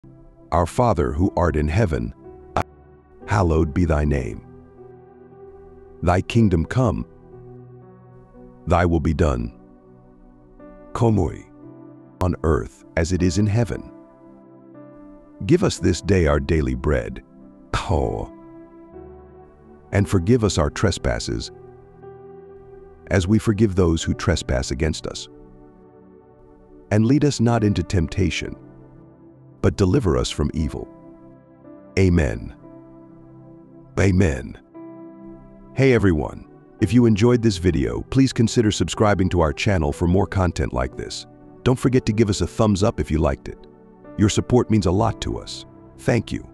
Our Father who art in heaven, hallowed be thy name. Thy kingdom come, thy will be done, komui, on earth as it is in heaven. Give us this day our daily bread, and forgive us our trespasses, as we forgive those who trespass against us. And lead us not into temptation, but deliver us from evil. Amen. Amen. Hey everyone, if you enjoyed this video, please consider subscribing to our channel for more content like this. Don't forget to give us a thumbs up if you liked it. Your support means a lot to us. Thank you.